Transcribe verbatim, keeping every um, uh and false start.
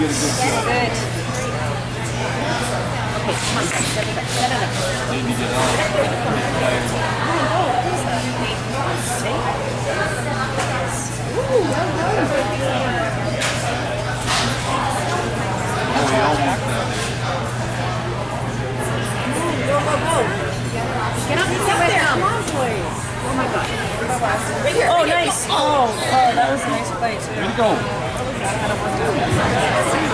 get a good shot. Good. Okay, come on, guys. Set it up. Set it up. Need to get on. Ooh, well done. Oh, he almost got it. Go, go, go. Get up, get up there. Come on, boys. Oh my God. Right here. Oh, nice. Oh, oh, that was a nice play, too. Here we go.